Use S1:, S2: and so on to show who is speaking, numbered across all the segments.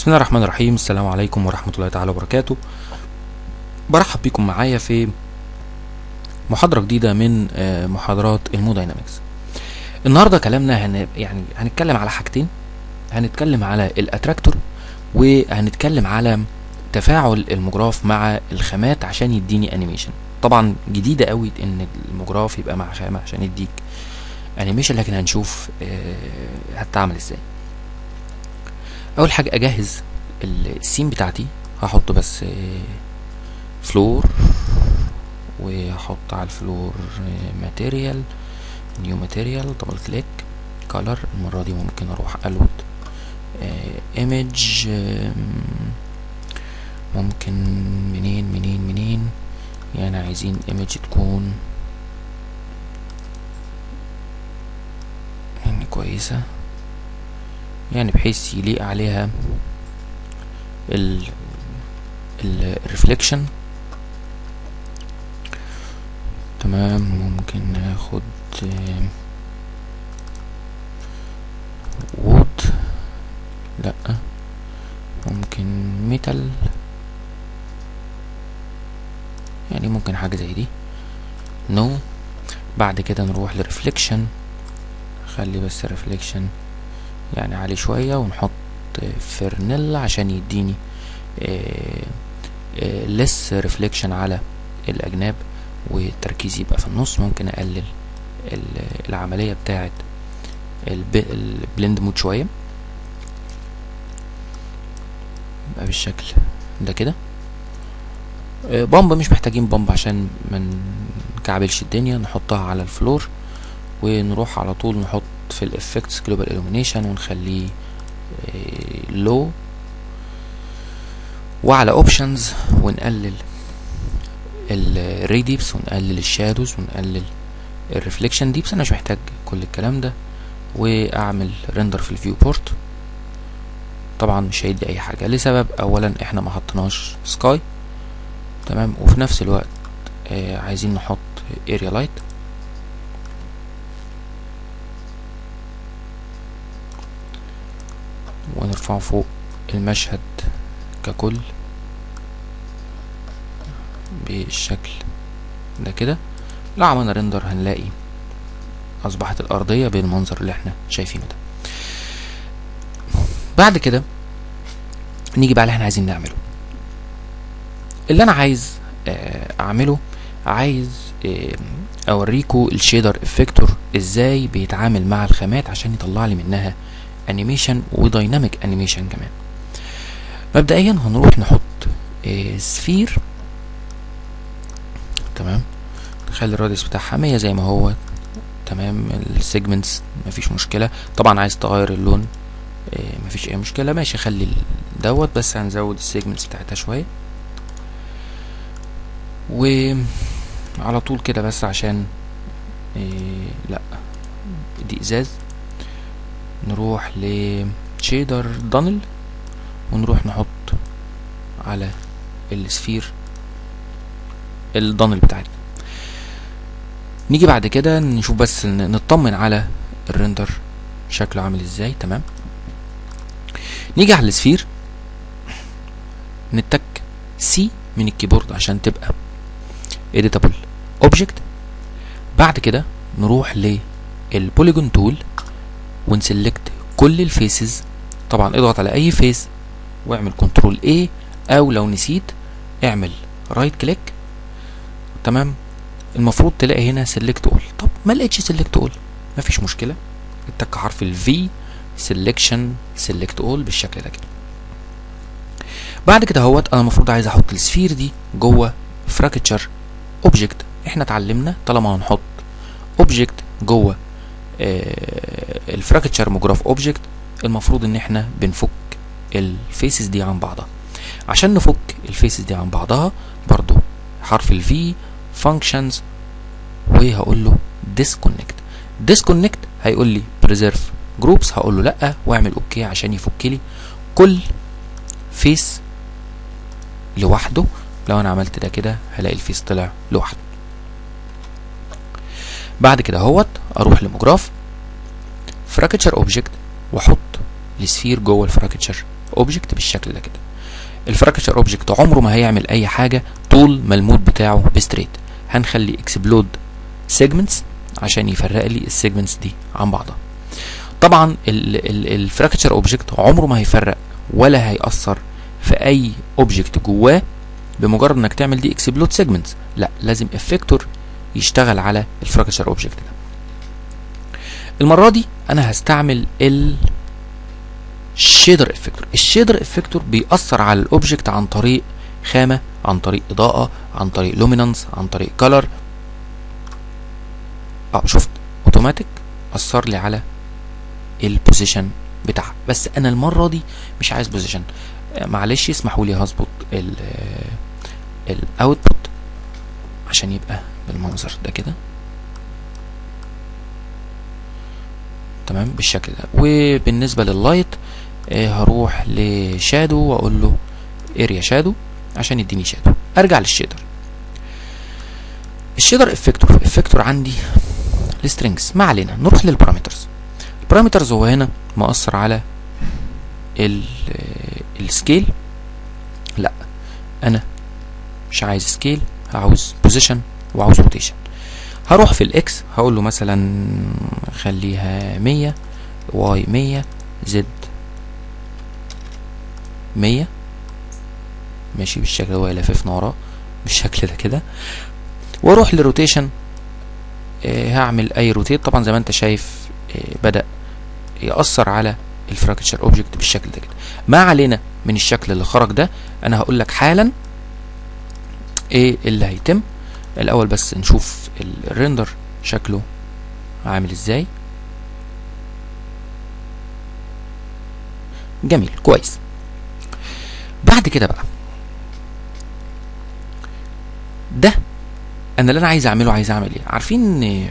S1: بسم الله الرحمن الرحيم. السلام عليكم ورحمة الله تعالى وبركاته. برحب بكم معايا في محاضرة جديدة من محاضرات الموداينامكس. النهاردة كلامنا هنتكلم على حاجتين. هنتكلم على الاتراكتور وهنتكلم على تفاعل المجراف مع الخامات عشان يديني انيميشن. طبعا جديدة قوي ان المجراف يبقى مع خامة عشان يديك انيميشن، لكن هنشوف هتعمل ازاي. اول حاجة اجهز السين بتاعتي. هحط بس فلور، وهحط على الفلور ماتيريال، نيو ماتيريال، دبل كليك، كولر. المرة دي ممكن اروح الود ايمج، ممكن منين يعني عايزين ايمج تكون يعني كويسة، يعني بحيث يليق عليها الريفليكشن. تمام. ممكن ناخد وود، لا ممكن ميتال، يعني ممكن حاجة زي دي. نو. بعد كده نروح لريفليكشن، خلي بس الريفليكشن يعني عالي شوية، ونحط فرنيلا عشان يديني لس ريفليكشن على الأجناب، والتركيز يبقى في النص. ممكن أقلل العملية بتاعة البلند مود شوية، يبقى بالشكل ده كده. بامب مش محتاجين بامب عشان منكعبلش الدنيا. نحطها على الفلور ونروح على طول نحط في الافكتس جلوبال illumination ونخليه لو، وعلى اوبشنز ونقلل الريديبس ونقلل الشادوز ونقلل الريفليكشن ديبس. انا مش محتاج كل الكلام ده، واعمل ريندر في الفيو بورت. طبعا مش هيدي اي حاجه لسبب اولا احنا ما حطيناش سكاي، تمام، وفي نفس الوقت عايزين نحط اريا لايت. ونرفعه فوق المشهد ككل بالشكل ده كده. لو عملنا ريندر هنلاقي اصبحت الارضية بالمنظر اللي احنا شايفينه ده. بعد كده نيجي بقى اللي احنا عايزين نعمله. اللي انا عايز اعمله، عايز اوريكم الشيدر افكتور ازاي بيتعامل مع الخامات عشان يطلع لي منها انيميشن ودايناميك انيميشن كمان. مبدئيا هنروح نحط سفير، تمام، نخلي الراديوس بتاعها 100 زي ما هو، تمام. السيجمنتس مفيش مشكله. طبعا عايز تغير اللون مفيش اي مشكله، ماشي. خلي دوت، بس هنزود السيجمنتس بتاعتها شويه، وعلى طول كده بس عشان لا دي ازاز. نروح لشيدر دانل ونروح نحط على السفير الدانل بتاعتنا. نيجي بعد كده نشوف بس نطمن على الريندر شكله عامل ازاي. تمام. نيجي على السفير، نتك سي من الكيبورد عشان تبقى editable object. بعد كده نروح للبوليجون تول ونسلكت كل الفيسز. طبعا اضغط على اي فيس واعمل كنترول A، او لو نسيت اعمل رايت كليك. تمام. المفروض تلاقي هنا سيلكت اول. طب ما لقيتش سيلكت اول، مفيش مشكله، اتك حرف الفي سيلكشن سيلكت اول بالشكل ده كده. بعد كده انا المفروض عايز احط السفير دي جوه فراكتشر اوبجكت. احنا اتعلمنا طالما هنحط اوبجكت جوه الفراكتشر مجراف اوبجكت، المفروض ان احنا بنفك الفيسز دي عن بعضها. عشان نفك الفيسز دي عن بعضها برضو حرف الفي functions، وهقول له disconnect هيقول لي preserve groups، هقول له لا واعمل اوكي عشان يفك لي كل فيس لوحده. لو انا عملت ده كده هلاقي الفيس طلع لوحده. بعد كده اروح لمجراف فراكتشر اوبجكت واحط السفير جوه الفراكتشر اوبجكت بالشكل ده كده. الفراكشر اوبجكت عمره ما هيعمل اي حاجه طول ما المود بتاعه بستريت. هنخلي اكسبلود سيجمنتس عشان يفرق لي السيجمنتس دي عن بعضها. طبعا الفراكشر اوبجكت عمره ما هيفرق ولا هيأثر في اي اوبجكت جواه بمجرد انك تعمل دي اكسبلود سيجمنتس، لا، لازم افكتور يشتغل على الفراكشر اوبجكت ده. المره دي انا هستعمل الشيدر افكتور. الشيدر افكتور بيأثر على الاوبجكت عن طريق خامه، عن طريق اضاءه، عن طريق لومينانس، عن طريق كلر. شفت اوتوماتيك اثر لي على البوزيشن بتاعها. بس انا المره دي مش عايز بوزيشن، معلش اسمحوا لي هظبط الاوتبوت عشان يبقى بالمنظر ده كده تمام بالشكل ده. وبالنسبه لللايت هروح لشادو واقول له اريا شادو عشان يديني شادو. ارجع للشيدر. الشيدر افكتور عندي السترينجز، ما علينا، نروح للبارامترز. البارامترز هو هنا مؤثر على السكيل. لا، انا مش عايز سكيل، هعوز بوزيشن وعاوز روتيشن. هروح في الاكس هقول له مثلا خليها 100، واي 100، زد 100، ماشي بالشكل ده، ويلففنا وراه بالشكل ده كده. واروح للروتيشن، هعمل اي روتيت. طبعا زي ما انت شايف بدأ يأثر على الفراكشر اوبجكت بالشكل ده كده. ما علينا من الشكل اللي خرج ده، انا هقول لك حالا ايه اللي هيتم. الاول بس نشوف الريندر شكله عامل ازاي. جميل كويس. بعد كده بقى ده انا اللي انا عايز اعمله، عايز اعمل ايه؟ عارفين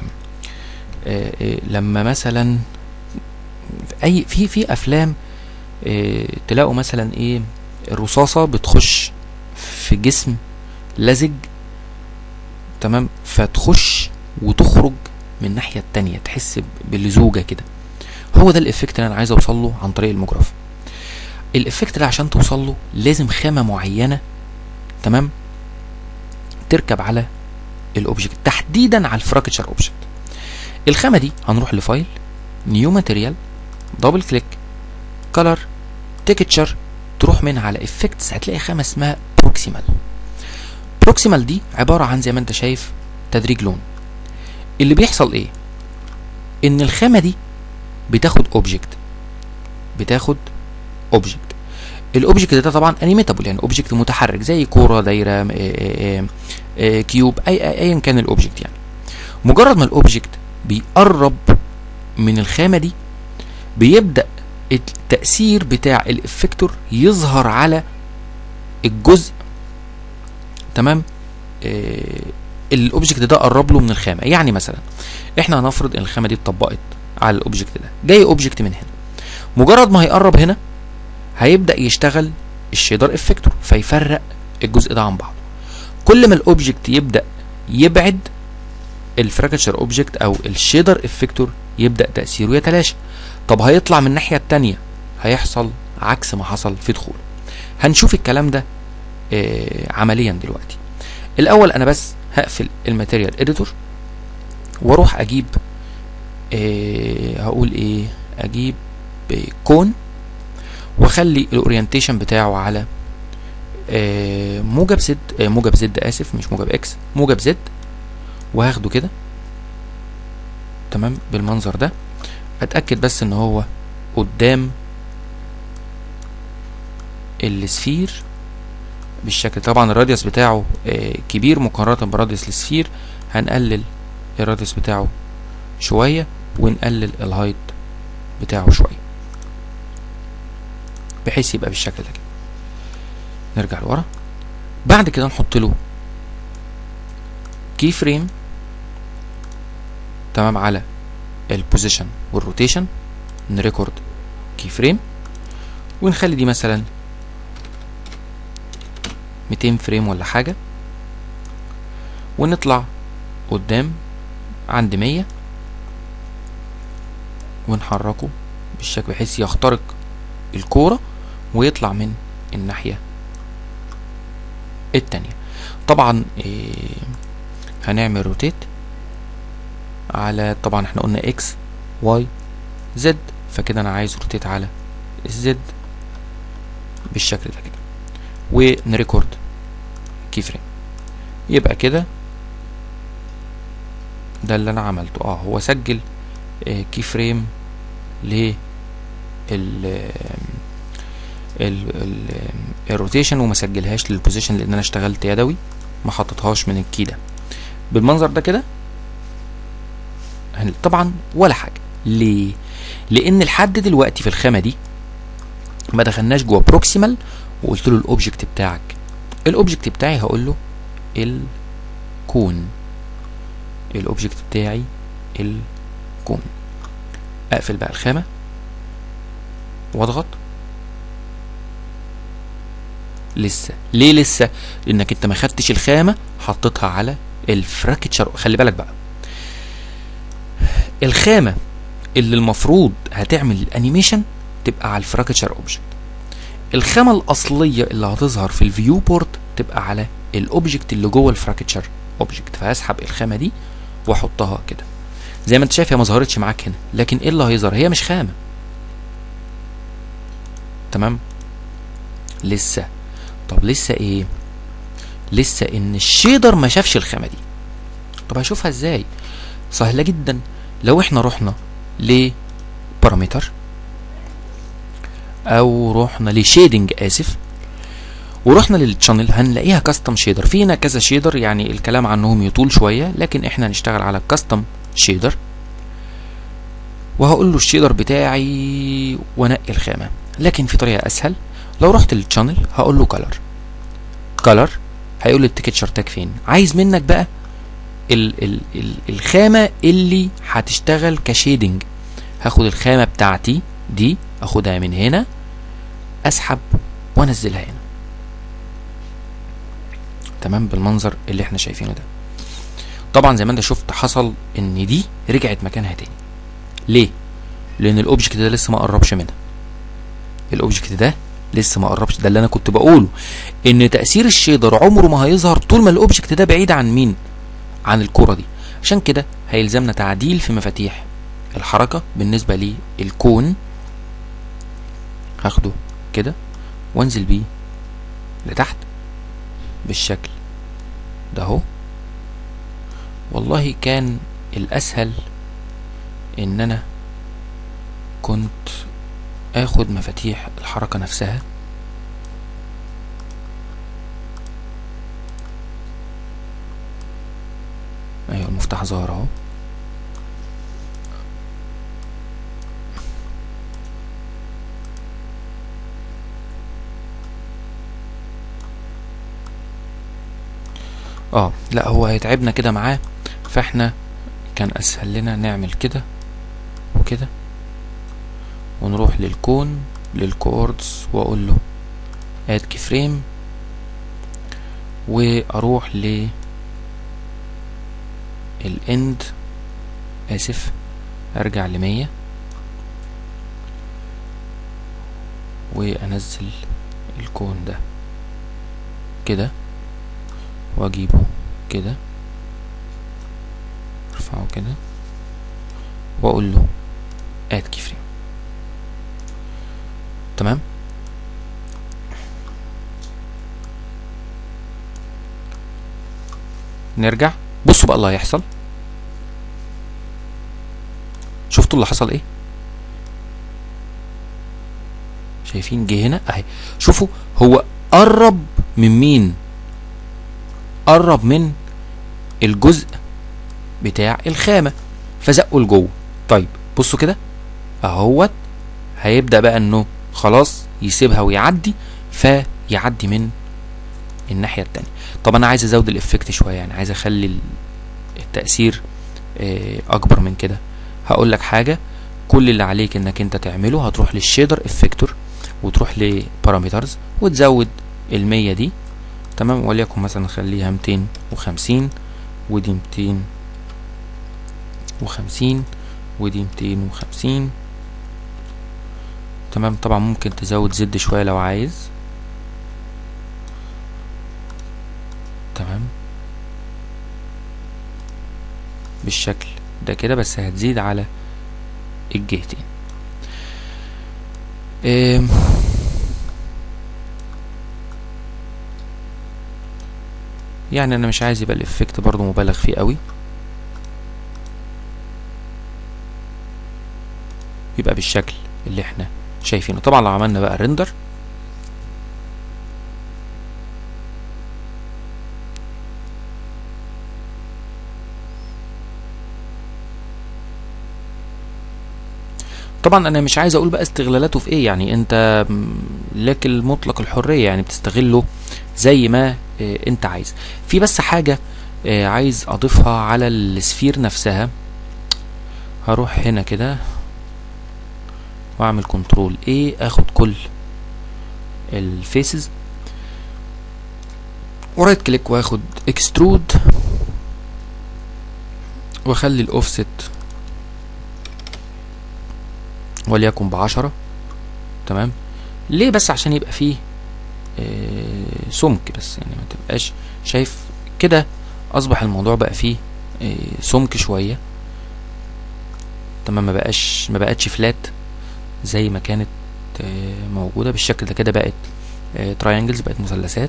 S1: لما مثلا اي في افلام تلاقوا مثلا ايه، الرصاصه بتخش في جسم لزج، تمام، فتخش وتخرج من الناحيه التانية، تحس باللزوجه كده. هو ده الافكت اللي انا عايز اوصل له عن طريق المجرف. الافكت ده عشان توصل له لازم خامه معينه، تمام، تركب على الاوبجكت، تحديدا على الفراكشر اوبجكت. الخامه دي هنروح لفايل، نيو ماتيريال، دبل كليك، كلر، تكتشر، تروح منها على افكتس، هتلاقي خامه اسمها بروكسيمال. بروكسيمال دي عباره عن زي ما انت شايف تدريج لون. اللي بيحصل ايه؟ ان الخامه دي بتاخد اوبجكت، الاوبجكت ده طبعا انيميتابل، يعني اوبجكت متحرك زي كوره، دايره، كيوب، ايا كان الاوبجكت. يعني مجرد ما الاوبجكت بيقرب من الخامه دي بيبدا التاثير بتاع الافكتور يظهر على الجزء، تمام، الاوبجكت ده قرب له من الخامه. يعني مثلا احنا هنفرض ان الخامه دي اتطبقت على الاوبجكت ده، جاي اوبجكت من هنا، مجرد ما هيقرب هنا هيبدا يشتغل الشيدر افكتور فيفرق الجزء ده عن بعضه. كل ما الاوبجكت يبدا يبعد، الفراكشر اوبجكت او الشيدر افكتور يبدا تاثيره يتلاشى. طب هيطلع من الناحيه الثانيه، هيحصل عكس ما حصل في دخوله. هنشوف الكلام ده عمليا دلوقتي. الاول انا بس هقفل الماتيريال اديتور واروح اجيب هقول ايه، اجيب كون واخلي الاورينتيشن بتاعه على موجب زد، موجب زد اسف، مش موجب اكس، موجب زد، وهاخده كده تمام بالمنظر ده. اتاكد بس ان هو قدام السفير بالشكل. طبعا الراديوس بتاعه كبير مقارنه براديوس السفير، هنقلل الراديوس بتاعه شويه ونقلل الهايت بتاعه شويه بحيث يبقى بالشكل ده كده. نرجع لورا. بعد كده نحط له كي فريم، تمام، على البوزيشن والروتيشن، نريكورد كي فريم ونخلي دي مثلا 200 فريم ولا حاجه، ونطلع قدام عند 100 ونحركه بالشكل بحيث يخترق الكوره ويطلع من الناحية التانية. طبعا هنعمل روتيت على، طبعا احنا قلنا اكس واي زد، فكده انا عايز روتيت على الزد بالشكل ده كده، ونريكورد كي فريم. يبقى كده ده اللي انا عملته. هو سجل كي فريم ل الروتيشن وما سجلهاش للبوزيشن، لان انا اشتغلت يدوي ما حطيتهاش من الكي ده بالمنظر ده كده. طبعا ولا حاجه. ليه؟ لان لحد دلوقتي في الخامه دي ما دخلناش جوه بروكسيمال وقلت له الاوبجكت بتاعك. الاوبجكت بتاعي هقول له الكون، الاوبجكت بتاعي الكون. اقفل بقى الخامه واضغط. لسه. ليه لسه؟ لانك انت ما خدتش الخامه حطيتها على الفراكتشر. خلي بالك بقى، الخامه اللي المفروض هتعمل الانيميشن تبقى على الفراكتشر اوبجكت. الخامه الاصليه اللي هتظهر في الفيو بورت تبقى على الاوبجكت اللي جوه الفراكتشر اوبجكت. فهسحب الخامه دي واحطها كده. زي ما انت شايف هي ما ظهرتش معاك هنا، لكن ايه اللي هيظهر؟ هي مش خامه. تمام. لسه. طب لسه ايه؟ لسه ان الشيدر ما شافش الخامه دي. طب هشوفها ازاي؟ سهله جدا. لو احنا رحنا لبارامتر او رحنا لشيدنج، اسف، ورحنا للشانل، هنلاقيها كاستم شيدر. في هنا كذا شيدر، يعني الكلام عنهم يطول شويه، لكن احنا هنشتغل على الكاستم شيدر. وهقول له الشيدر بتاعي وانقي الخامه. لكن في طريقه اسهل. لو رحت للشانل هقول له كلر، هيقول لي التكتشر تاج فين. عايز منك بقى الخامه اللي هتشتغل كشيدنج. هاخد الخامه بتاعتي دي، اخدها من هنا، اسحب وانزلها هنا. تمام، بالمنظر اللي احنا شايفينه ده. طبعا زي ما انت شفت حصل ان دي رجعت مكانها تاني. ليه؟ لان الاوبجكت ده لسه ما قربش منها. الاوبجكت ده لسه ما قربش. ده اللي انا كنت بقوله، ان تأثير الشيدر عمره ما هيظهر طول ما الاوبجكت ده بعيد عن مين؟ عن الكرة دي. عشان كده هيلزمنا تعديل في مفاتيح الحركة. بالنسبة للكون هاخده كده وانزل بيه لتحت بالشكل ده اهو. والله كان الاسهل ان انا كنت اخد مفاتيح الحركة نفسها ايوه، المفتاح ظهر اهو. لا، هو هيتعبنا كده معاه، فاحنا كان اسهل لنا نعمل كده وكده، ونروح للكون للكوردز واقول له اد كي فريم، واروح ل الاند، اسف، ارجع ل100 وانزل الكون ده كده واجيبه كده، ارفعه كده واقول له اد كي فريم. تمام. نرجع. بصوا بقى اللي هيحصل. شفتوا اللي حصل ايه؟ شايفين جه هنا اهي. شوفوا هو قرب من مين؟ قرب من الجزء بتاع الخامة فزقه لجوه. طيب بصوا كده اهوت، هيبدأ بقى انه خلاص يسيبها ويعدي، فيعدي من الناحية التانية. طب انا عايز ازود الافكت شوية، يعني عايز اخلي التأثير اكبر من كده. هقول لك حاجة، كل اللي عليك انك انت تعمله هتروح للشيدر افكتور وتروح لبارامترز وتزود ال100 دي. تمام، وليكن مثلا نخليها 250 ودي 250 ودي 250 تمام. طبعا ممكن تزود زد شوية لو عايز. تمام بالشكل ده كده، بس هتزيد على الجهتين. يعني انا مش عايز يبقى الافكت برضو مبالغ فيه قوي، يبقى بالشكل اللي احنا شايفينه. طبعا لو عملنا بقى ريندر طبعا انا مش عايز اقول بقى استغلالاته في ايه، يعني انت لك المطلق الحرية، يعني بتستغله زي ما انت عايز. في بس حاجة عايز اضيفها على السفير نفسها. هروح هنا كده واعمل كنترول ايه، اخد كل الفيسز ورايت كليك واخد اكسترود واخلي الاوفست وليكن ب10. تمام. ليه؟ بس عشان يبقى فيه سمك، بس يعني ما تبقاش شايف كده. اصبح الموضوع بقى فيه سمك شوية. تمام. ما بقتش فلات زي ما كانت موجودة بالشكل ده كده. بقت تراينجلز، بقت مثلثات.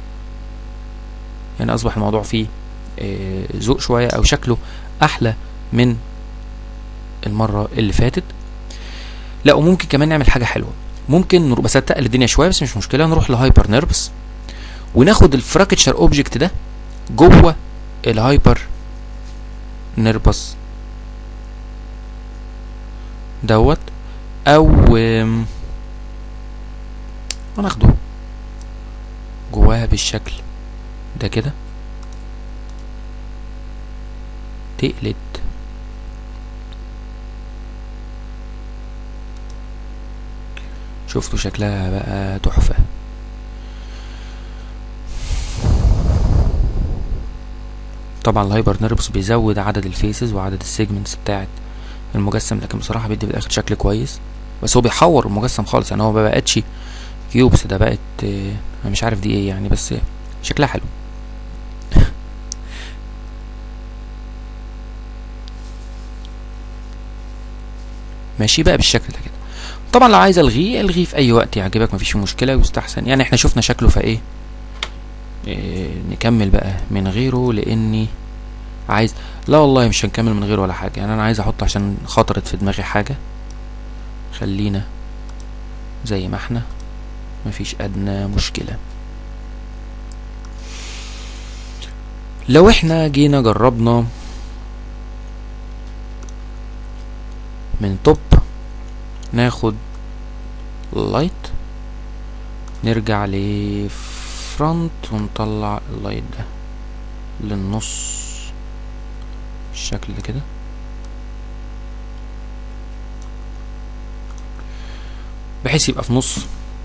S1: يعني اصبح الموضوع فيه ذوق شوية، او شكله احلى من المرة اللي فاتت. لا، وممكن كمان نعمل حاجة حلوة. ممكن نروح، بس هتقل الدنيا شوية بس مش مشكلة، نروح لهايبر نيربس وناخد الفراكتشر اوبجكت ده جوه الهايبر نيربس دوت، او هناخده جواها بالشكل ده كده. تقلت شفتوا شكلها بقى تحفة. طبعا الهايبر نيربس بيزود عدد الفيسز وعدد السيجمنتس بتاعت المجسم، لكن بصراحة بيدي في الاخر شكل كويس. بس هو بيحور المجسم خالص، يعني هو ما بقتش كيوبس، ده بقت انا مش عارف دي ايه يعني، بس شكلها حلو. ماشي بقى بالشكل ده كده. طبعا لو عايز الغيه في اي وقت يعجبك، مفيش مشكله ويستحسن. يعني احنا شفنا شكله فايه نكمل بقى من غيره، لاني عايز، لا والله مش هنكمل من غيره ولا حاجه. يعني انا عايز احط عشان خطرت في دماغي حاجه. خلينا زي ما احنا، مفيش ادنى مشكله. لو احنا جينا جربنا من توب ناخد لايت، نرجع لفرونت ونطلع اللايت ده للنص بالشكل ده كده. بحيث يبقى في نص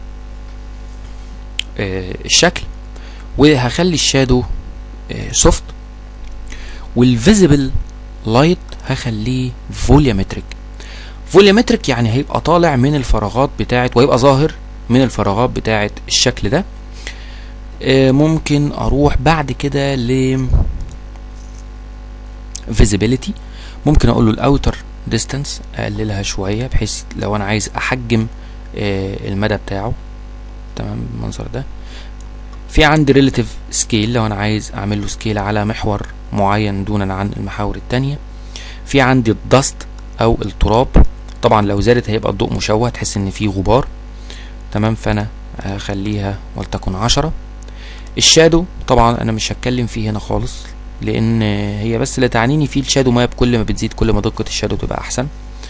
S1: الشكل. وهخلي الشادو سوفت، والفيزيبل لايت هخليه فوليومتريك. فوليومتريك يعني هيبقى طالع من الفراغات بتاعت، وهيبقى ظاهر من الفراغات بتاعت الشكل ده. ممكن اروح بعد كده ل visibility. ممكن اقول له الاوتر ديستانس اقللها شويه، بحيث لو انا عايز احجم المدى بتاعه. تمام بالمنظر ده. في عندي ريلاتيف سكيل لو انا عايز اعمل له سكيل على محور معين دونا عن المحاور التانية. في عندي الدست او التراب، طبعا لو زادت هيبقى الضوء مشوه، تحس ان فيه غبار. تمام. فانا هخليها ولتكن 10. الشادو طبعا انا مش هتكلم فيه هنا خالص، لان هي بس اللي تعنيني فيه الشادو ماب. كل ما بتزيد كل ما دقة الشادو تبقى احسن.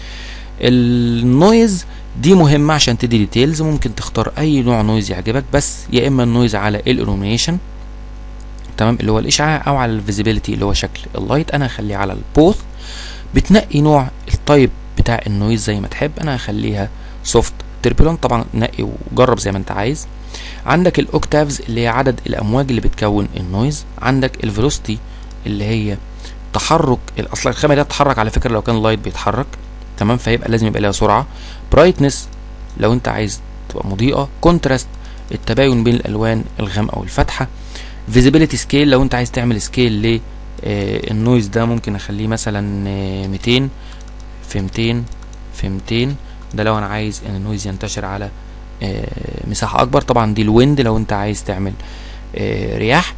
S1: النويز دي مهمة عشان تدي ديتيلز. ممكن تختار اي نوع نويز يعجبك، بس يا اما النويز على الالومينيشن تمام اللي هو الاشعاع، او على الفيزيبيليتي اللي هو شكل اللايت. انا هخليه على البوث. بتنقي نوع التايب بتاع النويز زي ما تحب. انا هخليها سوفت تربولنت. طبعا نقي وجرب زي ما انت عايز. عندك الاوكتافز اللي هي عدد الامواج اللي بتكون النويز. عندك الفيلوسيتي اللي هي تحرك اصلا الخامه دي تتحرك على فكره لو كان اللايت بيتحرك. تمام. فيبقى لازم يبقى لها سرعه. برايتنس لو انت عايز تبقى مضيئة، كونتراست التباين بين الالوان الغامقة والفاتحة، فيزيبيليتي سكيل لو انت عايز تعمل سكيل للنويز ده ممكن اخليه مثلا 200 في 200 في 200، ده لو انا عايز ان النويز ينتشر على مساحة اكبر. طبعا دي الويند لو انت عايز تعمل رياح.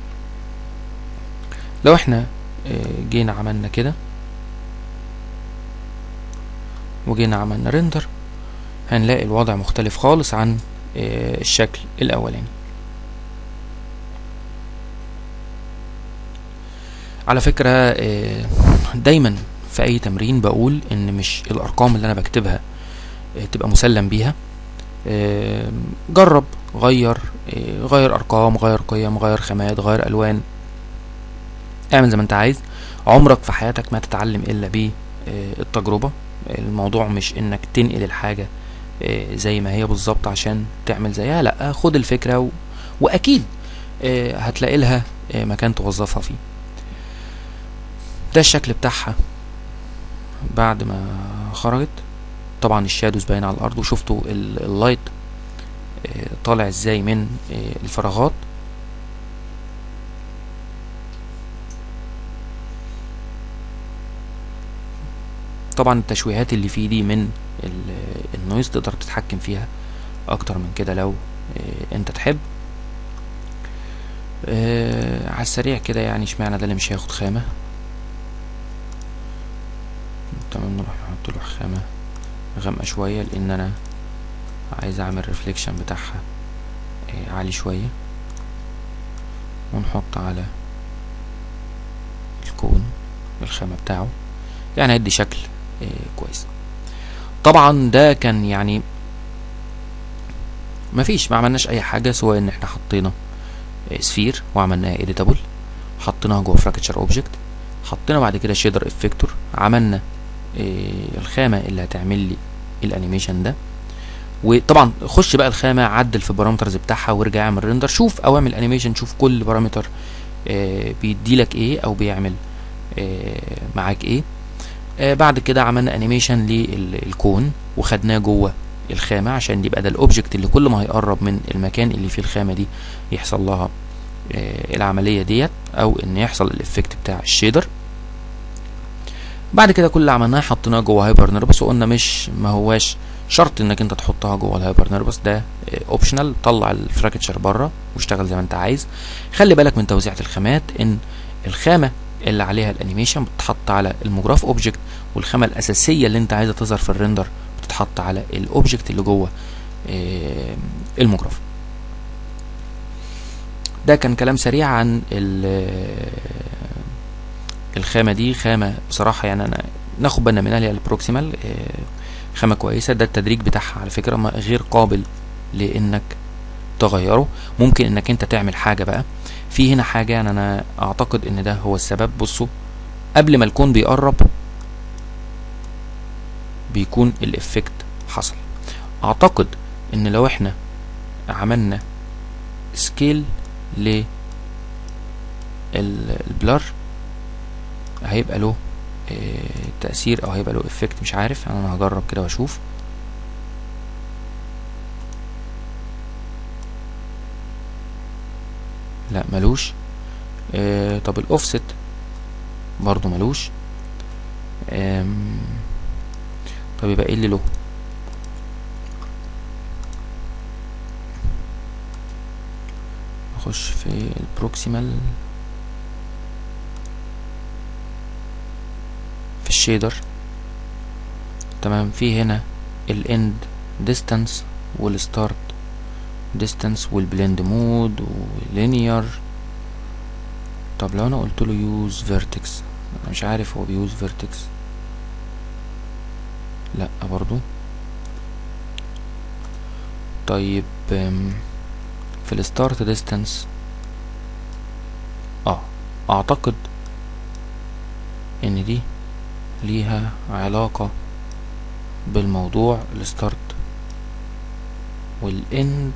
S1: لو احنا جينا عملنا كده وجينا عملنا ريندر، هنلاقي الوضع مختلف خالص عن الشكل الاولاني. على فكرة دايما في اي تمرين بقول ان مش الارقام اللي انا بكتبها تبقى مسلم بيها. جرب، غير ارقام، غير قيم، غير خامات، غير الوان، اعمل زي ما انت عايز. عمرك في حياتك ما تتعلم الا بالتجربة. الموضوع مش انك تنقل الحاجة زي ما هي بالظبط عشان تعمل زيها، لا، خد الفكرة واكيد هتلاقي لها مكان توظفها فيه. ده الشكل بتاعها بعد ما خرجت. طبعا الشادوز باين على الارض، وشفتوا اللايت طالع ازاي من الفراغات. طبعا التشويهات اللي فيه دي من النويز تقدر تتحكم فيها اكتر من كده لو انت تحب. على السريع كده يعني اشمعنى ده اللي مش هياخد خامة؟ تمام، نروح نحط له خامة غامقة شوية لان انا عايز اعمل ريفليكشن بتاعها عالي شوية، ونحط على الكون الخامة بتاعه، يعني هيدي شكل كويس. طبعا ده كان يعني ما عملناش اي حاجة سواء ان احنا حطينا سفير وعملناها اديتابل، حطيناها جوه فراكتشر اوبجكت، حطينا بعد كده شيدر افكتور، عملنا الخامة اللي هتعمل لي الانيميشن ده. وطبعا خش بقى الخامة، عدل في البارامترز بتاعها وارجع اعمل ريندر، شوف او اعمل انيميشن، شوف كل بارامتر بيديلك ايه او بيعمل معاك ايه. بعد كده عملنا انيميشن للكون وخدناه جوه الخامة عشان يبقى ده الاوبجكت اللي كل ما هيقرب من المكان اللي فيه الخامة دي يحصل لها العملية ديت، او ان يحصل الافكت بتاع الشيدر. بعد كده كل اللي عملناه حطيناه جوه هايبر نيربس، وقلنا ما هواش شرط انك انت تحطها جوه الهايبر نيربس، ده اوبشنال. طلع الفراكتشر بره واشتغل زي ما انت عايز. خلي بالك من توزيعة الخامات، ان الخامة اللي عليها الانيميشن بتتحط على المجراف اوبجكت، والخامة الاساسية اللي انت عايزة تظهر في الريندر بتتحط على الاوبجكت اللي جوه المجراف. ده كان كلام سريع عن الخامة دي. خامة بصراحة يعني انا ناخد بالنا منها، اللي هي البروكسيمال، خامة كويسة. ده التدريج بتاعها على فكرة غير قابل لانك تغيره. ممكن انك انت تعمل حاجة بقى في هنا، حاجة يعني انا اعتقد ان ده هو السبب. بصوا، قبل ما الكون بيقرب بيكون الافكت حصل. اعتقد ان لو احنا عملنا سكيل للبلر هيبقى له تأثير او هيبقى له افكت، مش عارف. انا هجرب كده واشوف. لا ملوش. طب الاوفست برضو ملوش. طب يبقى ايه اللي له؟ نخش في البروكسيمال في الشيدر. تمام، في هنا الاند ديستانس والستارت ديستانس والبلند مود واللينير. طب لو انا قلت له يوز فيرتكس، انا مش عارف هو بيوز فيرتكس، لا برضو. طيب في الستارت ديستانس اعتقد ان دي ليها علاقة بالموضوع. الستارت والاند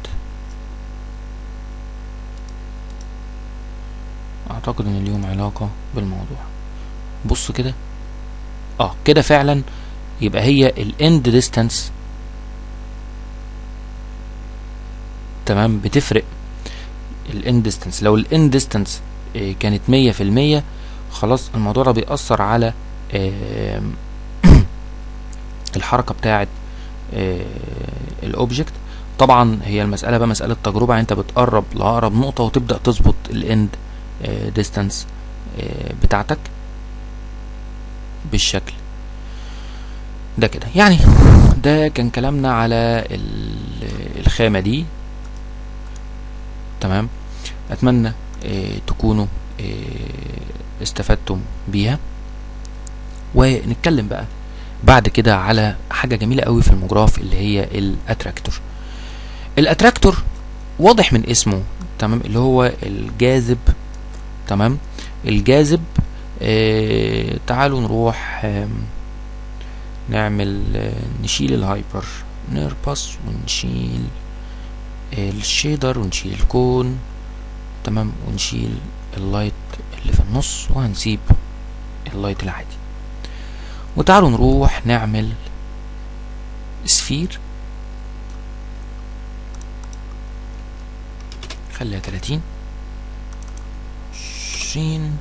S1: اعتقد ان ليهم علاقة بالموضوع. بص كده، كده فعلا. يبقى هي الاند ديستانس تمام بتفرق الاند ديستانس. لو الاند ديستانس كانت 100%، خلاص الموضوع ده بيأثر على الحركة بتاعة الاوبجكت. طبعا هي المسألة بقى مسألة تجربة، يعني انت بتقرب لأقرب نقطة وتبدأ تظبط الاند ديستانس بتاعتك بالشكل ده كده. يعني ده كان كلامنا على الخامة دي. تمام، اتمنى تكونوا استفدتم بيها. ونتكلم بقى بعد كده على حاجة جميلة قوي في المجراف اللي هي الاتراكتور. الاتراكتور واضح من اسمه، تمام، اللي هو الجاذب. تمام، الجاذب. تعالوا نروح نعمل نشيل الهايبر نيرباس ونشيل الشيدر ونشيل الكون. تمام، ونشيل اللايت اللي في النص وهنسيب اللايت العادي. وتعالوا نروح نعمل سفير، خليها 30 20،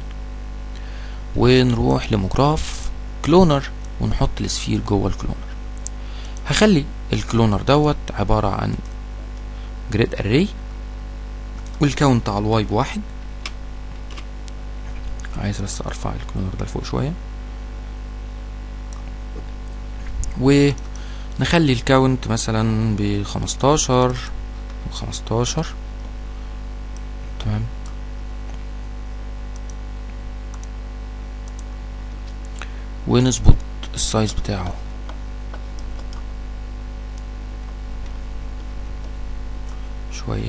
S1: ونروح لمجراف كلونر ونحط السفير جوه الكلونر. هخلي الكلونر دوت عبارة عن جريد اري، والكاونت على الواي ب1. عايز بس ارفع الكلونر ده لفوق شوية، ونخلي الكاونت مثلا ب15 و15. تمام، ونظبط السايز بتاعه شوية.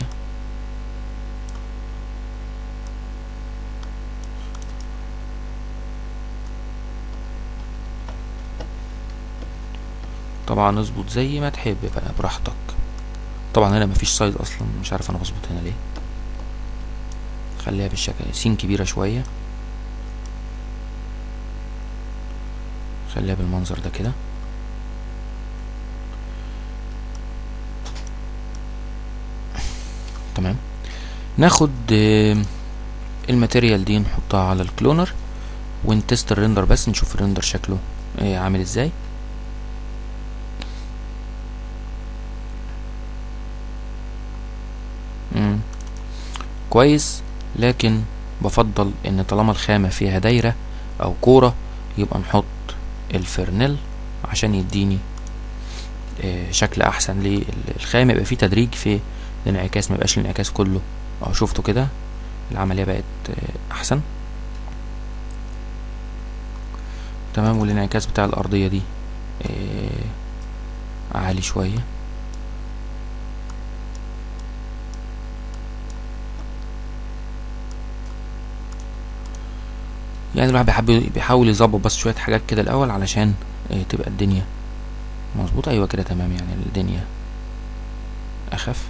S1: طبعا نظبط زي ما تحب بقى براحتك. طبعا هنا مفيش سايز اصلا، مش عارف انا بظبط هنا ليه. خليها بالشكل سين كبيرة شوية، خليها بالمنظر ده كده. تمام، ناخد الماتيريال دي نحطها على الكلونر ونتست الريندر، بس نشوف الريندر شكله عامل ازاي. كويس، لكن بفضل ان طالما الخامة فيها دايرة او كورة يبقى نحط الفرنل عشان يديني شكل احسن للخامة، يبقى فيه تدريج في الانعكاس، ما يبقاش الانعكاس كله. اهو شفتوا كده العملية بقت احسن. تمام، والانعكاس بتاع الارضية دي عالي شوية. يعني الواحد بيحاول يظبط بس شوية حاجات كده الاول علشان تبقى الدنيا مظبوطة. ايوه كده تمام، يعني الدنيا اخف.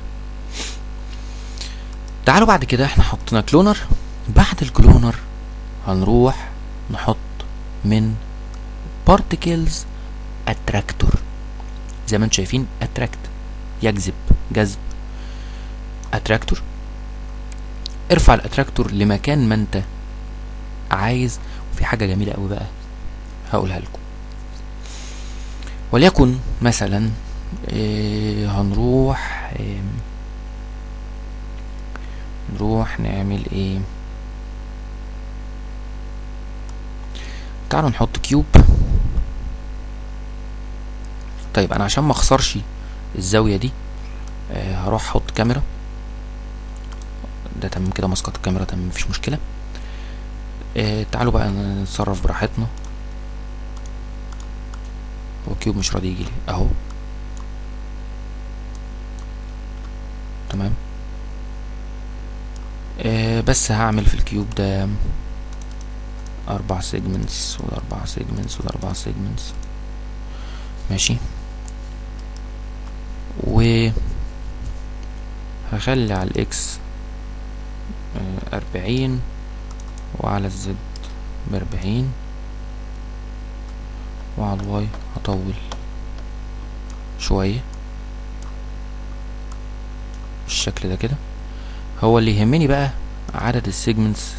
S1: تعالوا بعد كده احنا حطينا كلونر. بعد الكلونر هنروح نحط من particles attractor، زي ما انتم شايفين attract يجذب، جذب attractor. ارفع الاتراكتور لمكان ما انت عايز. وفي حاجة جميلة قوي بقى هقولها لكم، وليكن مثلا هنروح نروح نعمل ايه. تعالوا نحط كيوب. طيب انا عشان ما اخسرش الزاوية دي هروح احط كاميرا. ده تمام كده، مسقط الكاميرا تمام، مفيش مشكلة. تعالوا بقى نتصرف براحتنا. هو الكيوب مش راضي يجي لي اهو. تمام، بس هعمل في الكيوب ده 4 سيجمنتس وده 4 سيجمنتس وده 4 سيجمنتس. ماشي، و هخلي على الاكس 40 وعلى الزد ب40 وعلى الواي هطول شوية بالشكل ده كده. هو اللي يهمني بقى عدد السيجمنتس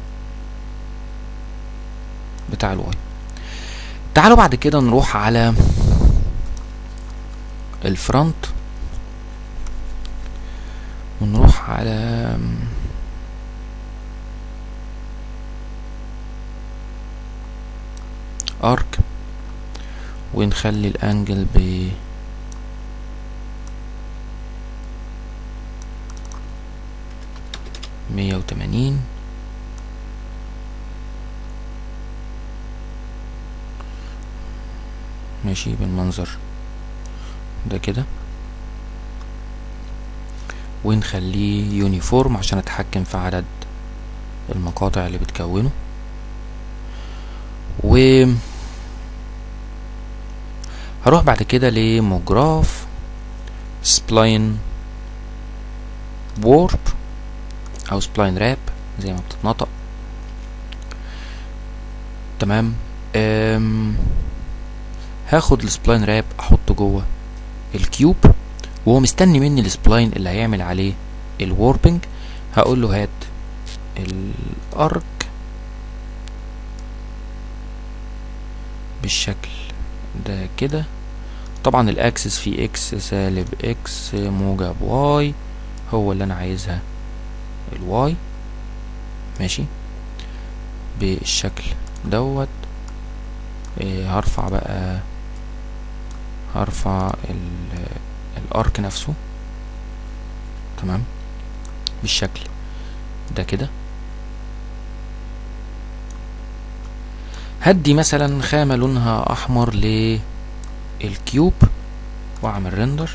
S1: بتاع الواي. تعالوا بعد كده نروح على الفرونت ونروح على ارك ونخلي الانجل ب 180. ماشي بالمنظر ده كده، ونخليه يونيفورم عشان اتحكم في عدد المقاطع اللي بتكونه. و هروح بعد كده لموجراف سبلاين وورب او سبلاين راب زي ما بتتنطق. تمام. هاخد السبلاين راب احطه جوه الكيوب، وهو مستني مني السبلاين اللي هيعمل عليه الوربنج. هقول له هات الارك بالشكل ده كده. طبعا الاكسس فيه اكس سالب اكس موجب واي، هو اللي انا عايزها الواي. ماشي بالشكل دوت. هرفع الارك نفسه. تمام بالشكل ده كده. هدي مثلا خامة لونها احمر للكيوب واعمل ريندر.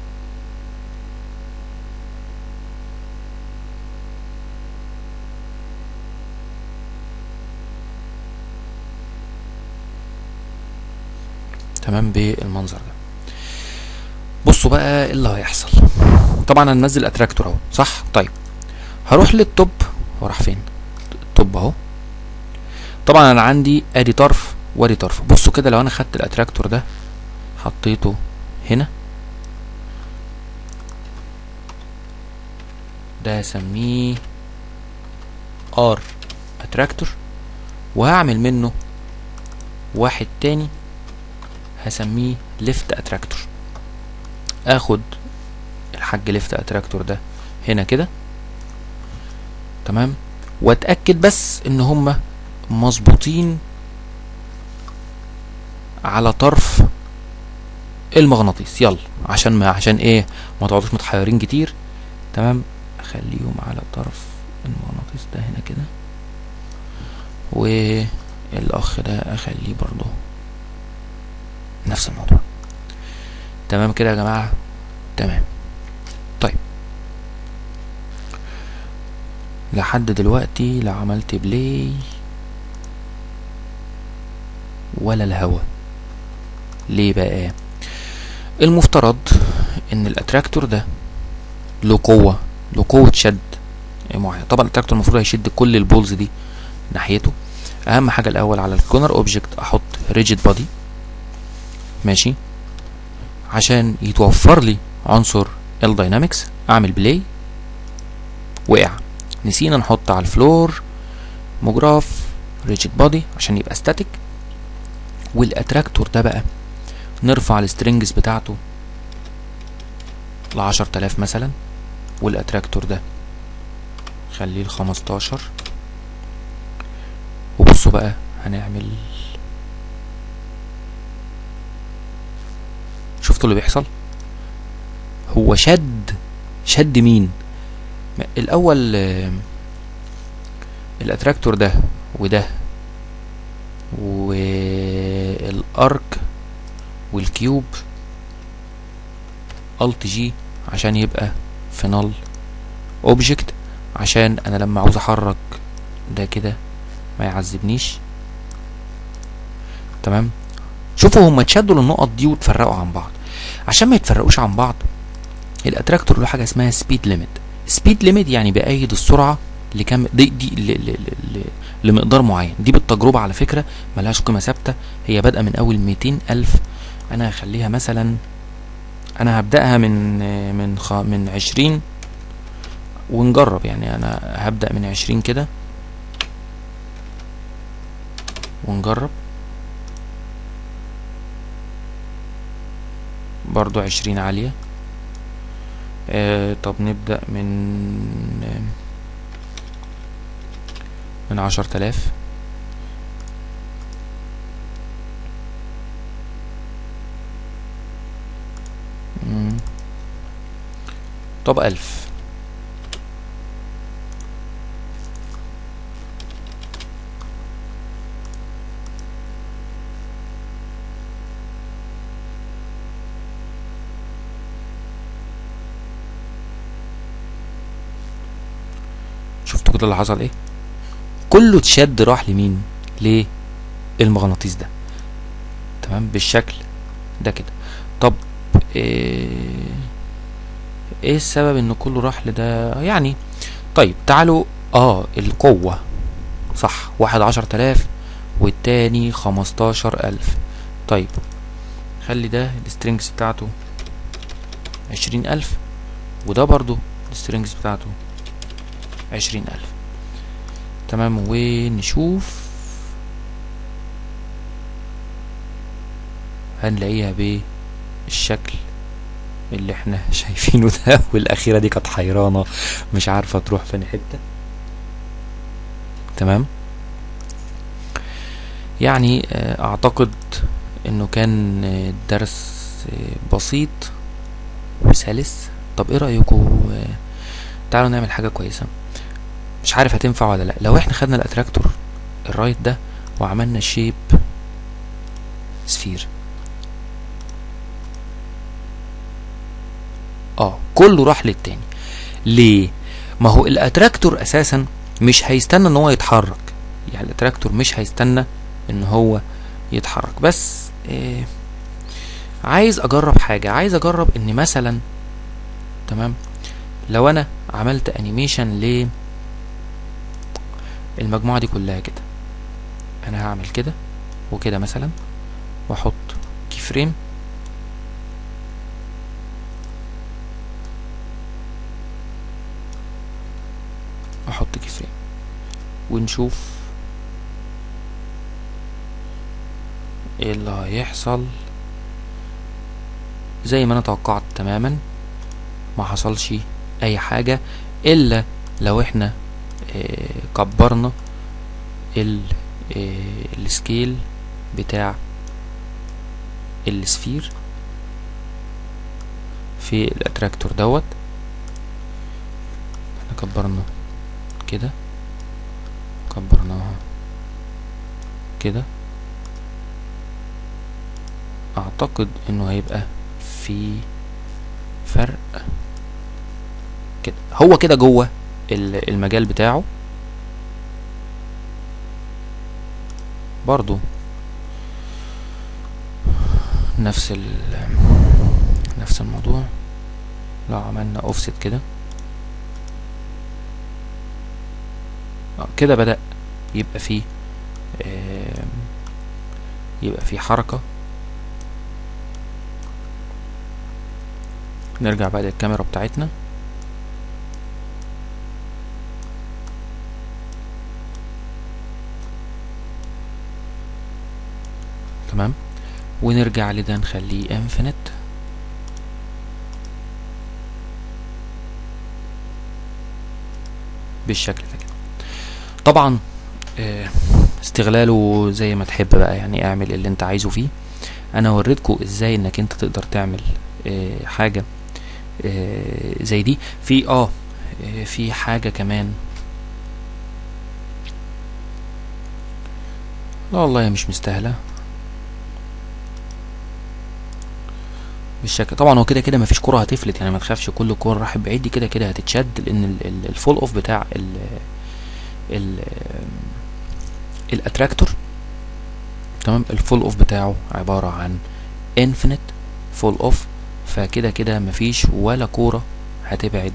S1: تمام بالمنظر ده. بصوا بقى ايه اللي هيحصل. طبعا هننزل اتراكتور اهو صح. طيب هروح للتوب. هو راح فين؟ التوب اهو. طبعا انا عندي ادي طرف وادي طرف. بصوا كده، لو انا خدت الاتراكتور ده حطيته هنا، ده هسميه ار اتراكتور، وهعمل منه واحد تاني هسميه ليفت اتراكتور. اخد الحاج ليفت اتراكتور ده هنا كده. تمام. واتاكد بس ان هما مظبوطين على طرف المغناطيس. يلا عشان ايه ما تقعدوش متحيرين كتير. تمام. اخليهم على طرف المغناطيس ده هنا كده، والاخ ده اخليه برضو نفس الموضوع. تمام كده يا جماعة. تمام. طيب لحد دلوقتي لا عملت بلاي ولا الهوا. ليه بقى؟ المفترض ان الاتراكتور ده له قوة شد معينة. طبعا الاتراكتور المفروض هيشد كل البولز دي ناحيته. اهم حاجة الاول على الكونر اوبجكت احط ريجيد بودي. ماشي. عشان يتوفر لي عنصر الداينامكس. اعمل بلاي. وقع. نسينا نحط على الفلور موجراف ريجيد بودي عشان يبقى ستاتيك. والاتراكتور ده بقى نرفع السترينجز بتاعته ل10,000 مثلا، والاتراكتور ده خليه ل15. وبصوا بقى هنعمل، شفتوا اللي بيحصل؟ هو شد مين الاول؟ الاتراكتور ده وده والارك والكيوب الت جي عشان يبقى في نل اوبجكت، عشان انا لما عاوز احرك ده كده ما يعذبنيش. تمام. شوفوا هما اتشدوا للنقط دي واتفرقوا عن بعض. عشان ما يتفرقوش عن بعض الاتراكتور له حاجه اسمها سبيد ليميت. سبيد ليميت يعني بأيد السرعه لكم دي لمقدار معين. دي بالتجربه على فكره ملهاش قيمه ثابته، هي بادئه من اول 200,000. انا هخليها مثلا، انا هبدأها من 20 ونجرب. يعني انا هبدأ من 20 كده ونجرب برضو 20 عالية. طب نبدأ من 10,000. طب 1000. شفتوا كده اللي حصل ايه؟ كله اتشد راح لمين؟ للمغناطيس ده. تمام بالشكل ده كده. طب ايه السبب ان كله راح لده يعني؟ طيب تعالوا القوة صح، واحد 10,000 والتاني 15,000. طيب خلي ده السترينجز بتاعته 20,000 وده برضو السترينجز بتاعته 20,000. تمام. ونشوف هنلاقيها بالشكل اللي احنا شايفينه ده. والاخيرة دي كانت حيرانة مش عارفة تروح فين حتة. تمام. يعني اعتقد انه كان الدرس بسيط وسلس. طب ايه رأيكم تعالوا نعمل حاجة كويسة، مش عارف هتنفع ولا لا. لو احنا خدنا الاتراكتور الرايت ده وعملنا شيب سفير، كله راح للتاني. ليه؟ ما هو الاتراكتور اساسا مش هيستنى ان هو يتحرك. يعني الاتراكتور مش هيستنى ان هو يتحرك. بس عايز اجرب حاجة، عايز اجرب ان مثلا تمام لو انا عملت انيميشن للمجموعة دي كلها كده، انا هعمل كده وكده مثلا واحط كي فريم احط كي فريم ونشوف ايه اللي هيحصل. زي ما انا توقعت تماما، ما حصلش اي حاجة الا لو احنا كبرنا السكيل بتاع السفير في الاتراكتور دوت. احنا كبرنا كده، كبرناها كده، اعتقد انه هيبقى في فرق كده. هو كده جوه المجال بتاعه برضو نفس الموضوع. لو عملنا اوفست كده كده بدأ يبقى فيه حركة. نرجع بقى للكاميرا بتاعتنا. تمام. ونرجع لده نخليه انفينيت. بالشكل ده كده. طبعا استغلاله زي ما تحب بقى، يعني اعمل اللي انت عايزه فيه. انا وريتكم ازاي انك انت تقدر تعمل حاجة زي دي. في حاجة كمان، لا والله مش مستاهلة بالشكل. طبعا هو كده مفيش كرة هتفلت، يعني ما تخافش كل كرة راحت بعيد، دي كده هتتشد، لان الفول اوف بتاع الاتراكتور تمام. الفول اوف بتاعه عبارة عن انفينيت فول اوف، فكده مفيش ولا كورة هتبعد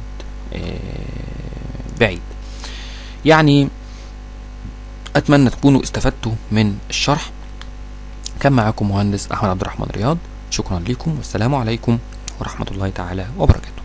S1: بعيد. يعني اتمنى تكونوا استفدتوا من الشرح. كان معاكم مهندس احمد عبد الرحمن رياض. شكرا لكم والسلام عليكم ورحمة الله تعالى وبركاته.